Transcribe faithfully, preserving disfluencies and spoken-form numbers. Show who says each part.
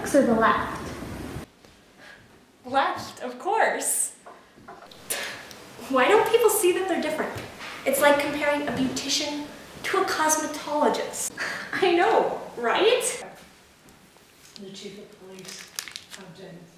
Speaker 1: X or the left?
Speaker 2: Left, of course. Why don't people see that they're different? It's like comparing a beautician to a cosmetologist. I know, right?
Speaker 3: The chief of police, Tom Jennings.